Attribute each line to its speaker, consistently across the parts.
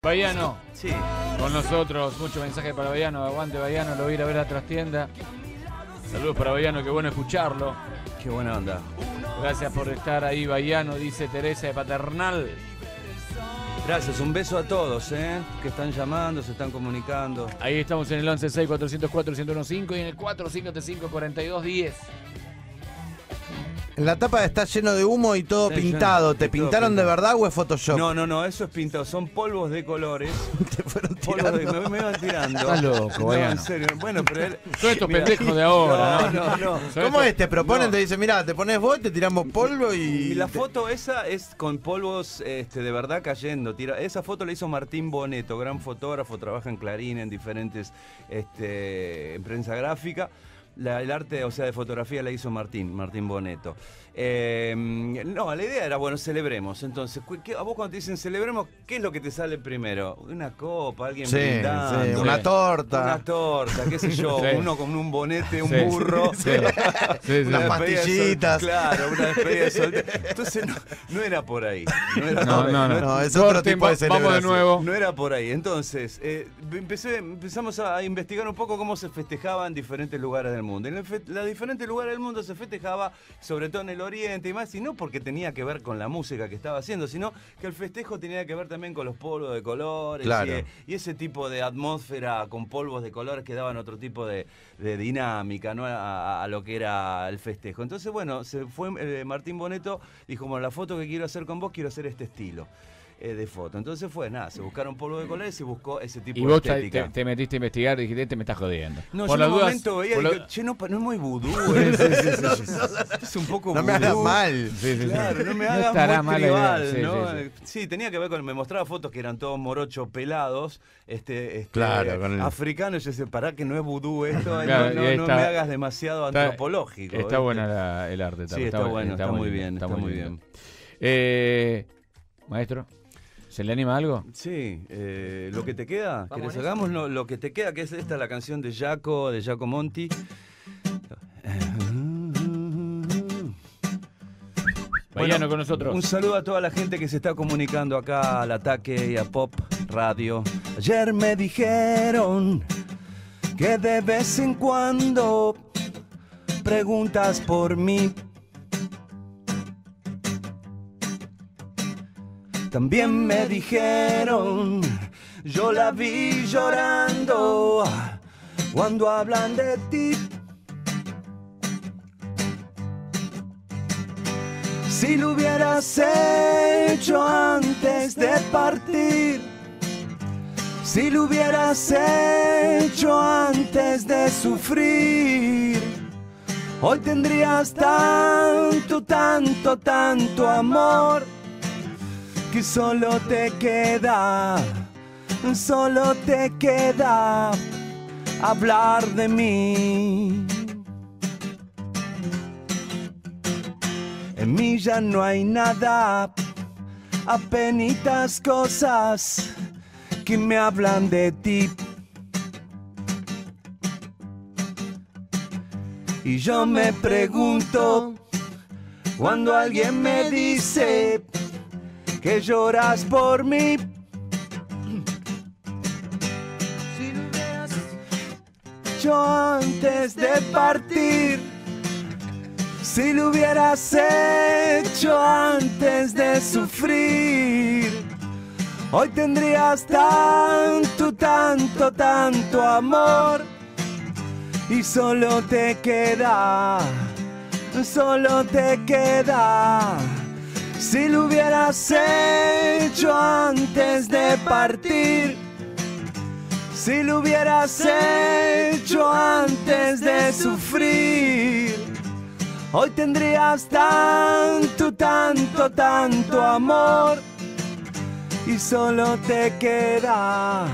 Speaker 1: Bahiano,
Speaker 2: Sí.
Speaker 1: con nosotros, mucho mensaje para Bahiano, aguante Bahiano, lo voy a ir a ver a trastienda. Saludos para Bahiano, qué bueno escucharlo.
Speaker 2: Qué buena onda.
Speaker 1: Gracias por estar ahí, Bahiano, dice Teresa de Paternal.
Speaker 2: Gracias, un beso a todos, que están llamando, se están comunicando.
Speaker 1: Ahí estamos en el 116404-1015 y en el 4575-4210.
Speaker 3: En la tapa está lleno de humo y todo
Speaker 2: Está
Speaker 3: pintado.
Speaker 2: lleno,
Speaker 3: ¿Te
Speaker 2: todo
Speaker 3: pintaron de
Speaker 2: pintado.
Speaker 3: verdad o es Photoshop?
Speaker 2: No, eso es pintado, son polvos de colores.
Speaker 3: Te fueron
Speaker 2: Polvos de,
Speaker 3: tirando.
Speaker 2: me van tirando.
Speaker 1: Estás loco,
Speaker 2: No,
Speaker 1: Bahiano.
Speaker 2: en serio. Bueno, pero él.
Speaker 1: Son estos
Speaker 2: Mira,
Speaker 1: pendejos de ahora, ¿no?
Speaker 2: No.
Speaker 1: Son
Speaker 3: ¿Cómo
Speaker 1: estos-
Speaker 3: es? Te proponen,
Speaker 2: No.
Speaker 3: te dicen, mira, te pones vos, te tiramos polvo y...
Speaker 2: Y la foto esa es con polvos de verdad cayendo. Esa foto la hizo Martín Boneto, gran fotógrafo, trabaja en Clarín, en diferentes en prensa gráfica. El arte, o sea, de fotografía la hizo Martín Boneto. No, la idea era, bueno, celebremos. Entonces, a vos cuando te dicen celebremos, ¿qué es lo que te sale primero? Una copa, alguien
Speaker 3: Sí,
Speaker 2: brindando.
Speaker 3: sí, una torta.
Speaker 2: Una torta, qué sé yo,
Speaker 1: Sí.
Speaker 2: uno con un bonete, un
Speaker 1: Sí.
Speaker 2: burro.
Speaker 1: Sí. Sí,
Speaker 3: Unas
Speaker 2: Una despedida de
Speaker 3: pastillitas.
Speaker 2: Claro, una despedida de soltero. Entonces no era por ahí. No era
Speaker 1: No,
Speaker 2: por ahí.
Speaker 3: No, es otro
Speaker 1: Corten,
Speaker 3: tipo de
Speaker 1: vamos de
Speaker 3: celebración.
Speaker 1: nuevo.
Speaker 2: No era por ahí. Entonces, empezamos a investigar un poco cómo se festejaba en diferentes lugares del mundo. En los diferentes lugares del mundo se festejaba, sobre todo en el Oriente y más, y no porque tenía que ver con la música que estaba haciendo, sino que el festejo tenía que ver también con los polvos de colores
Speaker 3: Claro.
Speaker 2: y ese tipo de atmósfera con polvos de colores que daban otro tipo de dinámica, ¿no? a lo que era el festejo. Entonces, bueno, se fue Martín Boneto, dijo, bueno, la foto que quiero hacer con vos, quiero hacer este estilo de foto. Entonces se buscaron polvo de colores y se buscó ese tipo
Speaker 1: Y
Speaker 2: de
Speaker 1: vos
Speaker 2: estética.
Speaker 1: te metiste a investigar y dijiste, te me estás jodiendo.
Speaker 2: No,
Speaker 1: Por
Speaker 2: yo en
Speaker 1: las
Speaker 2: un
Speaker 1: dudas-
Speaker 2: momento veía y
Speaker 1: por la-
Speaker 2: dije, che, no es muy vudú. Es un poco
Speaker 3: No me
Speaker 2: vudú.
Speaker 3: hagas mal.
Speaker 1: Sí, sí, sí.
Speaker 2: Claro, no me
Speaker 1: No
Speaker 2: hagas
Speaker 1: estará
Speaker 2: muy
Speaker 1: mala idea.
Speaker 2: tribal,
Speaker 1: Sí,
Speaker 2: ¿no?
Speaker 1: sí,
Speaker 2: Sí, tenía que ver con... Me mostraba fotos que eran todos morochos pelados,
Speaker 3: Claro, con el-
Speaker 2: africanos. Yo decía, pará que no es vudú esto,
Speaker 1: Claro, y ahí
Speaker 2: no
Speaker 1: está-
Speaker 2: me hagas demasiado
Speaker 1: está-
Speaker 2: antropológico.
Speaker 1: Está
Speaker 2: ¿viste?
Speaker 1: buena el arte.
Speaker 2: Sí, está bueno, está muy bien, está muy bien.
Speaker 1: Maestro, ¿se le anima algo?
Speaker 2: Sí, lo que te queda,
Speaker 3: Vamos
Speaker 2: ¿querés
Speaker 3: en
Speaker 2: hagamos lo que te queda? Que es esta, la canción de Giaco Monti.
Speaker 1: Bahiano con nosotros.
Speaker 2: Un saludo a toda la gente que se está comunicando acá al Ataque y a Pop Radio. Ayer me dijeron que de vez en cuando preguntas por mí. También me dijeron, yo la vi llorando cuando hablan de ti. Si lo hubieras hecho antes de partir, si lo hubieras hecho antes de sufrir, hoy tendrías tanto amor, que solo te queda hablar de mí. En mí ya no hay nada, apenitas cosas que me hablan de ti. Y yo me pregunto, cuando alguien me dice que lloras por mí, si lo hubieras hecho antes de partir, si lo hubieras hecho antes de sufrir, hoy tendrías tanto amor, y solo te queda, si lo hubieras hecho antes de partir, si lo hubieras hecho antes de sufrir, hoy tendrías tanto amor, y solo te queda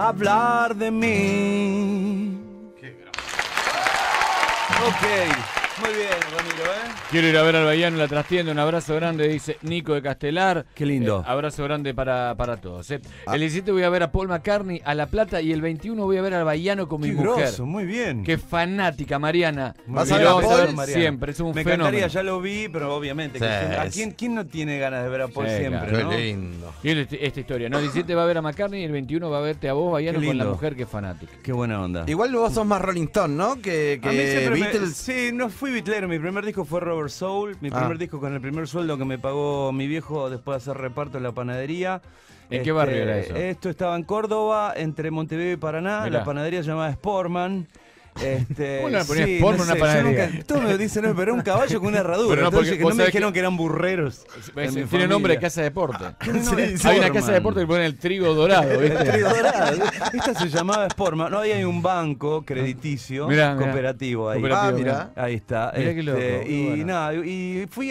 Speaker 2: hablar de mí. Ok, Muy bien, Ramiro, ¿eh?
Speaker 1: Quiero ir a ver al Bahiano en la trastienda. Un abrazo grande, dice Nico de Castelar.
Speaker 2: Qué lindo.
Speaker 1: Abrazo grande para todos. El 17 voy a ver a Paul McCartney a La Plata y el 21 voy a ver al Bahiano con mi mujer.
Speaker 2: Grosso, muy bien.
Speaker 1: Qué fanática, Mariana.
Speaker 3: ¿Vas
Speaker 1: Y
Speaker 3: a
Speaker 1: lo
Speaker 3: ver a
Speaker 1: vamos
Speaker 3: Paul?
Speaker 1: ver
Speaker 2: Mariana.
Speaker 1: siempre, es un
Speaker 2: Me
Speaker 1: fenómeno.
Speaker 2: encantaría, ya lo vi, pero obviamente.
Speaker 3: Sí,
Speaker 2: ¿Quién no tiene ganas de ver a Paul
Speaker 1: Sí,
Speaker 2: siempre,
Speaker 3: Qué
Speaker 2: no?
Speaker 3: lindo.
Speaker 1: Y esta historia, ¿no? El 17 va a ver a McCartney y el 21 va a verte a vos, Bahiano,
Speaker 2: Qué
Speaker 1: con la
Speaker 2: lindo.
Speaker 1: mujer que es fanática.
Speaker 2: Qué buena onda.
Speaker 3: Igual vos sos más Rolling Stone, ¿no? Que
Speaker 2: A mí siempre
Speaker 3: Beatles.
Speaker 2: Sí, no fui bitlero. Mi primer disco fue Rubber Soul. Mi primer disco con el primer sueldo que me pagó mi viejo después de hacer reparto en la panadería.
Speaker 1: ¿En qué barrio era eso?
Speaker 2: Esto estaba en Córdoba, entre Montevideo y Paraná.
Speaker 1: Mirá.
Speaker 2: La panadería se llamaba Sportman.
Speaker 1: ¿Cómo le ponías Sportman a una
Speaker 2: yo
Speaker 1: panadería?
Speaker 2: todos me dicen, no, pero era un caballo con una herradura.
Speaker 1: Pero no, porque
Speaker 2: Entonces, que
Speaker 1: vos
Speaker 2: no me
Speaker 1: sabés
Speaker 2: dijeron que eran burreros. en mi
Speaker 1: Tiene
Speaker 2: familia.
Speaker 1: nombre de casa de deporte.
Speaker 2: Sí,
Speaker 1: Hay una
Speaker 2: Sportman.
Speaker 1: casa de deporte que ponen el trigo dorado, ¿viste?
Speaker 2: Trigo dorado. Esta se llamaba Sportman. No, ahí hay un banco crediticio,
Speaker 1: Mirá.
Speaker 2: cooperativo ahí.
Speaker 1: Cooperativo,
Speaker 3: mirá.
Speaker 2: Ahí está.
Speaker 1: Mirá qué loco,
Speaker 2: y
Speaker 1: muy bueno.
Speaker 2: nada, y fui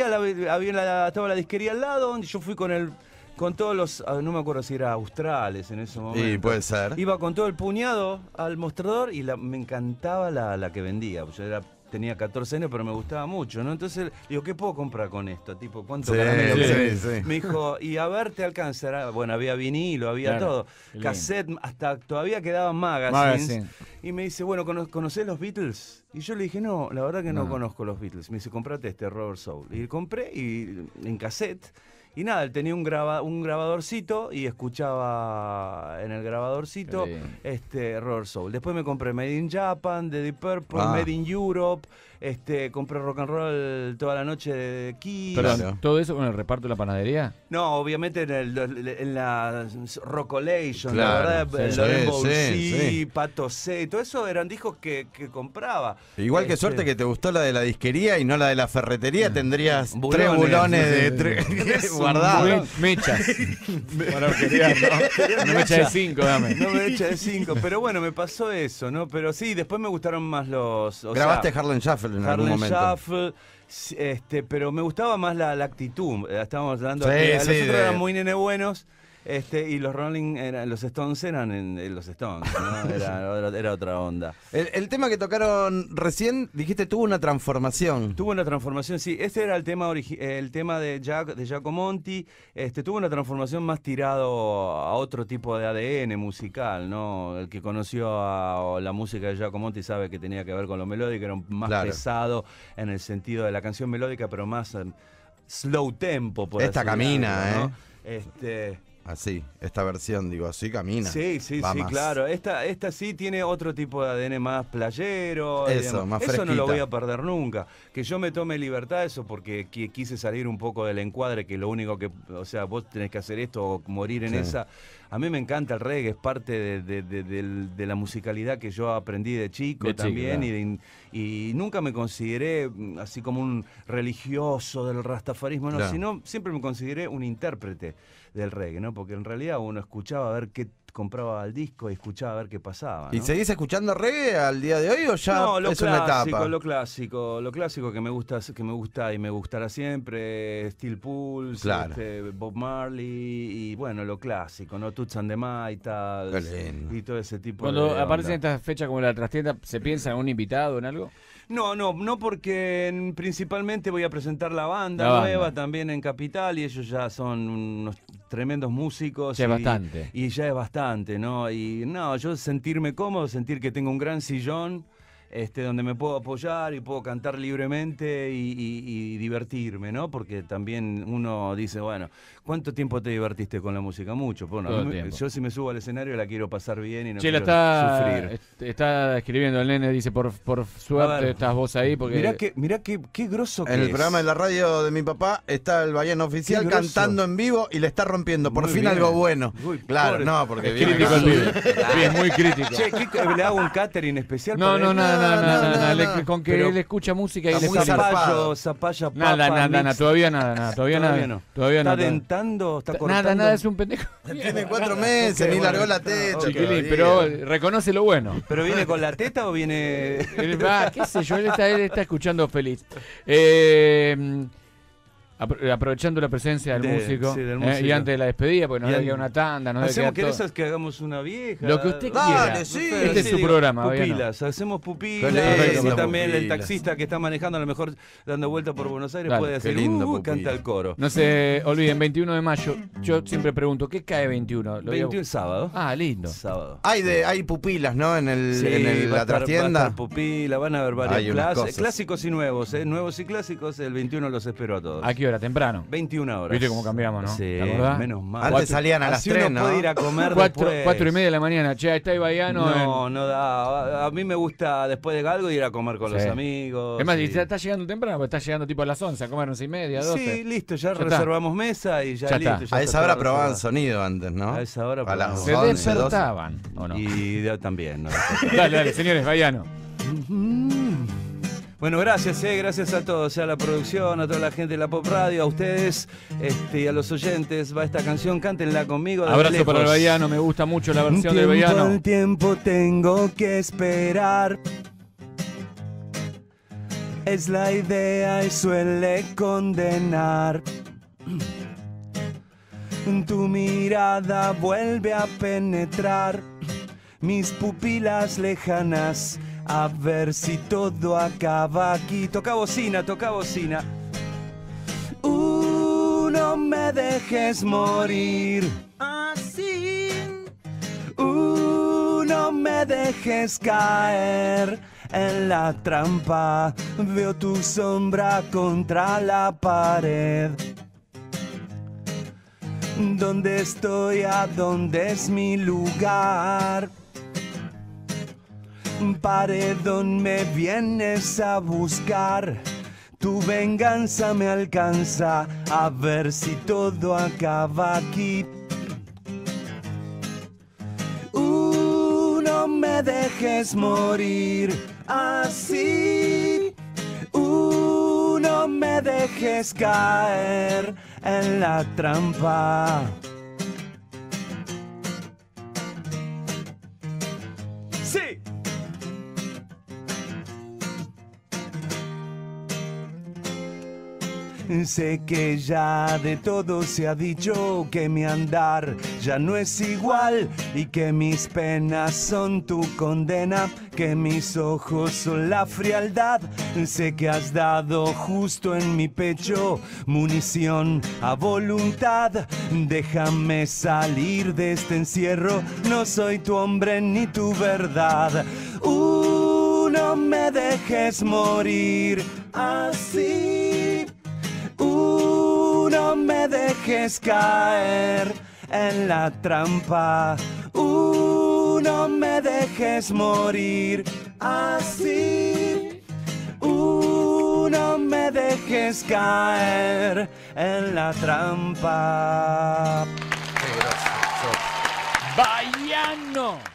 Speaker 2: estaba la disquería al lado, donde yo fui con todos los, no me acuerdo si era australes en ese momento.
Speaker 3: Sí, puede ser.
Speaker 2: Iba con todo el puñado al mostrador y me encantaba la que vendía. Yo tenía 14 años, pero me gustaba mucho, ¿no? Entonces, digo, ¿qué puedo comprar con esto? Tipo, ¿cuánto
Speaker 3: Sí,
Speaker 2: caramelo querés?
Speaker 3: sí.
Speaker 2: Me dijo, y a ver, te alcanzará. Bueno, había vinilo, había
Speaker 1: Claro,
Speaker 2: todo.
Speaker 1: qué lindo.
Speaker 2: Cassette, hasta todavía quedaban magazines.
Speaker 1: Magazine.
Speaker 2: Y me dice, bueno, ¿conocés los Beatles? Y yo le dije, no, la verdad que no
Speaker 1: No.
Speaker 2: conozco los Beatles. Me dice, comprate este Rubber Soul. Y compré en cassette. Y nada, él tenía un grabadorcito y escuchaba en el grabadorcito
Speaker 1: Qué bien.
Speaker 2: Rubber Soul. Después me compré Made in Japan, de Deep Purple,
Speaker 3: Ah.
Speaker 2: Made in Europe, compré Rock and Roll toda la noche de Kiss.
Speaker 1: Perdón,
Speaker 3: Claro.
Speaker 1: ¿todo eso con el reparto de la panadería?
Speaker 2: No, obviamente en la Rockolation,
Speaker 3: Claro,
Speaker 2: la verdad,
Speaker 3: sí,
Speaker 2: Loren
Speaker 3: sí,
Speaker 2: Boursi,
Speaker 3: sí.
Speaker 2: Pato C, todo eso eran discos que compraba.
Speaker 3: Igual que suerte que te gustó la de la disquería y no la de la ferretería, tendrías
Speaker 2: Bulones.
Speaker 3: 3 bulones de
Speaker 2: Es un
Speaker 3: guardados.
Speaker 2: bulón.
Speaker 1: Mechas. Para orquestear, ¿no? Una mecha de 5, dame.
Speaker 2: No me echa de 5, pero bueno, me pasó eso, ¿no? Pero sí, después me gustaron más los...
Speaker 3: Grabaste Harlem Shuffle en algún
Speaker 2: Harlem
Speaker 3: momento.
Speaker 2: Shuffle, pero me gustaba más la actitud. Estábamos hablando
Speaker 3: Sí,
Speaker 2: de que
Speaker 3: sí,
Speaker 2: los otros
Speaker 3: de-
Speaker 2: eran muy nene buenos. Y los los Stones eran los Stones, ¿no? Era otra onda.
Speaker 3: El tema que tocaron recién, dijiste, tuvo una transformación.
Speaker 2: Tuvo una transformación, sí. Este era el tema de Giacomo Monti. Tuvo una transformación más tirado a otro tipo de ADN musical, ¿no? El que conoció a la música de Giacomo Monti sabe que tenía que ver con lo melódico, era más
Speaker 3: Claro.
Speaker 2: pesado en el sentido de la canción melódica, pero más slow tempo, por
Speaker 3: Esta
Speaker 2: así
Speaker 3: camina,
Speaker 2: decirlo, ¿no?
Speaker 3: Así, esta versión, digo, así camina.
Speaker 2: Sí,
Speaker 3: Va
Speaker 2: sí,
Speaker 3: más.
Speaker 2: claro. Esta sí tiene otro tipo de ADN más playero. y
Speaker 3: Eso,
Speaker 2: demás.
Speaker 3: más
Speaker 2: Eso no
Speaker 3: fresquita.
Speaker 2: lo voy a perder nunca. Que yo me tome libertad, eso porque quise salir un poco del encuadre, que lo único que, o sea, vos tenés que hacer esto o morir en
Speaker 3: Sí.
Speaker 2: esa. A mí me encanta el reggae, es parte de la musicalidad que yo aprendí de chico
Speaker 1: De chico,
Speaker 2: también.
Speaker 1: claro.
Speaker 2: Y nunca me consideré así como un religioso del rastafarismo, no,
Speaker 3: Claro.
Speaker 2: sino siempre me consideré un intérprete del reggae, ¿no? Porque en realidad uno escuchaba a ver qué compraba el disco y escuchaba a ver qué pasaba, ¿no?
Speaker 3: ¿Y seguís escuchando reggae al día de hoy o ya
Speaker 2: No,
Speaker 3: es una etapa?
Speaker 2: lo clásico que me gusta y me gustará siempre, Steel Pulse,
Speaker 3: Claro.
Speaker 2: Bob Marley y bueno, lo clásico, ¿no? Toots and the Maytals
Speaker 3: Qué lindo.
Speaker 2: y todo ese tipo
Speaker 1: Cuando
Speaker 2: de
Speaker 1: aparecen
Speaker 2: onda.
Speaker 1: estas fechas como la trastienda, ¿se piensa en un invitado, en algo?
Speaker 2: No porque principalmente voy a presentar la banda
Speaker 1: La banda.
Speaker 2: nueva también en Capital y ellos ya son unos tremendos músicos.
Speaker 1: Ya es
Speaker 2: y-
Speaker 1: bastante.
Speaker 2: Y ya es bastante, ¿no? Y no, yo sentirme cómodo, sentir que tengo un gran sillón donde me puedo apoyar y puedo cantar libremente y divertirme, ¿no? Porque también uno dice, bueno, ¿cuánto tiempo te divertiste con la música? Mucho. Bueno,
Speaker 1: Todo
Speaker 2: a
Speaker 1: el
Speaker 2: mí
Speaker 1: tiempo.
Speaker 2: yo si me subo al escenario la quiero pasar bien y no
Speaker 1: Chela
Speaker 2: quiero sufrir.
Speaker 1: está escribiendo el nene, dice, por
Speaker 2: A
Speaker 1: suerte
Speaker 2: ver.
Speaker 1: estás vos ahí, porque...
Speaker 2: Mirá qué grosso que
Speaker 3: En el
Speaker 2: es.
Speaker 3: programa de la radio de mi papá está el Bahiano Oficial
Speaker 2: Qué grosso.
Speaker 3: cantando en vivo y le está rompiendo. Por
Speaker 2: Muy
Speaker 3: fin
Speaker 2: bien.
Speaker 3: algo bueno.
Speaker 2: Uy,
Speaker 3: Claro,
Speaker 2: pobre.
Speaker 3: no, porque
Speaker 1: Es
Speaker 3: viene
Speaker 1: crítico
Speaker 3: acá.
Speaker 1: el pibe. Sí, es muy crítico.
Speaker 2: Che, ¿le hago un catering especial?
Speaker 1: No,
Speaker 2: para
Speaker 1: no,
Speaker 2: él?
Speaker 1: nada.
Speaker 3: no.
Speaker 1: Con que
Speaker 2: Pero
Speaker 1: él escucha música y
Speaker 3: está
Speaker 1: le
Speaker 3: muy
Speaker 1: feliz.
Speaker 3: zarpado.
Speaker 2: Zapalla, papa,
Speaker 1: Nada,
Speaker 2: mix.
Speaker 1: todavía nada. Todavía
Speaker 2: no.
Speaker 1: Todavía
Speaker 2: ¿Está
Speaker 1: no.
Speaker 2: dentando? ¿Está cortando?
Speaker 1: Nada, es un pendejo.
Speaker 3: Tiene 4 meses,
Speaker 2: Ok,
Speaker 3: ni
Speaker 2: bueno.
Speaker 3: largó la teta.
Speaker 2: Ok.
Speaker 1: Chiquilín,
Speaker 3: todavía.
Speaker 1: pero reconoce lo bueno.
Speaker 2: ¿Pero viene con la teta o viene...?
Speaker 1: Qué sé yo, él está escuchando feliz. Aprovechando la presencia del músico,
Speaker 2: sí, del músico.
Speaker 1: Y antes de la despedida, porque nos
Speaker 2: Y
Speaker 1: debe
Speaker 2: an-
Speaker 1: quedar una tanda, nos debe
Speaker 2: ¿Hacemos
Speaker 1: quedar todo.
Speaker 2: que hagamos una vieja?
Speaker 1: Lo que usted
Speaker 3: Dale,
Speaker 1: quiera.
Speaker 3: sí.
Speaker 1: Este es su programa, Bahiano.
Speaker 2: Pupilas, hacemos pupilas.
Speaker 3: Qué
Speaker 2: Y
Speaker 3: lindo,
Speaker 2: también el
Speaker 3: pupilas.
Speaker 2: taxista que está manejando, a lo mejor dando vuelta por Buenos Aires,
Speaker 1: Dale,
Speaker 2: puede
Speaker 3: qué
Speaker 2: hacer
Speaker 3: lindo, pupila.
Speaker 2: canta el coro.
Speaker 1: No se olviden, 21 de mayo. Yo siempre pregunto, ¿qué cae 21? Lo voy a-
Speaker 2: 21 sábado.
Speaker 1: Ah, lindo.
Speaker 2: Sábado.
Speaker 3: Hay pupilas, ¿no? En el,
Speaker 2: Sí,
Speaker 3: la
Speaker 2: va a estar
Speaker 3: trastienda.
Speaker 2: pupila, van a haber
Speaker 3: Hay
Speaker 2: varias
Speaker 3: unas
Speaker 2: clases,
Speaker 3: cosas.
Speaker 2: clásicos y nuevos, nuevos y clásicos. El 21 los espero a todos.
Speaker 1: ¿A qué hora? ¿Temprano?
Speaker 2: 21 horas.
Speaker 1: Viste cómo cambiamos, ¿no?
Speaker 2: Sí,
Speaker 1: ¿Te acordás?
Speaker 2: menos mal.
Speaker 3: Antes
Speaker 1: Cuatro-
Speaker 3: salían a las
Speaker 2: Así
Speaker 3: 3,
Speaker 2: uno
Speaker 3: ¿no?
Speaker 2: puede ir a comer
Speaker 1: 4
Speaker 2: después.
Speaker 1: y media de la mañana. Che, está Bahiano.
Speaker 2: No, no da. A mí me gusta después de algo ir a comer con
Speaker 1: Sí.
Speaker 2: los amigos.
Speaker 1: Es más,
Speaker 2: y-
Speaker 1: y está llegando temprano, porque está llegando tipo a las 11, a comer 11 y media, 12.
Speaker 2: Sí, listo, ya
Speaker 1: está.
Speaker 2: reservamos mesa y ya,
Speaker 1: Ya
Speaker 2: listo.
Speaker 1: está.
Speaker 2: ya
Speaker 3: A
Speaker 2: está
Speaker 3: esa hora
Speaker 2: todo
Speaker 3: probaban
Speaker 2: reservado.
Speaker 3: sonido antes, ¿no?
Speaker 2: A esa hora
Speaker 3: A las
Speaker 1: Se
Speaker 3: 11, 12.
Speaker 1: despertaban, ¿o no?
Speaker 2: Y también, ¿no?
Speaker 1: Dale, dale, señores, Bahiano.
Speaker 2: Bueno, gracias, gracias a todos, a la producción, a toda la gente de la Pop Radio, a ustedes y a los oyentes. Va esta canción, cántenla conmigo. desde
Speaker 1: Abrazo
Speaker 2: lejos.
Speaker 1: para el Bahiano, me gusta mucho la versión del Bahiano.
Speaker 2: Al tiempo tengo que esperar. Es la idea y suele condenar. Tu mirada vuelve a penetrar mis pupilas lejanas. A ver si todo acaba aquí. Toca bocina, toca bocina. No me dejes morir así. No me dejes caer en la trampa. Veo tu sombra contra la pared. ¿Dónde estoy? ¿A dónde es mi lugar? Paredón, me vienes a buscar. Tu venganza me alcanza. A ver si todo acaba aquí. No me dejes morir así. No me dejes caer en la trampa. Sí. Sé que ya de todo se ha dicho, que mi andar ya no es igual y que mis penas son tu condena, que mis ojos son la frialdad. Sé que has dado justo en mi pecho munición a voluntad. Déjame salir de este encierro, no soy tu hombre ni tu verdad. No me dejes morir así. No me dejes caer en la trampa. No me dejes morir así. No me dejes caer en la trampa.
Speaker 1: Bahiano.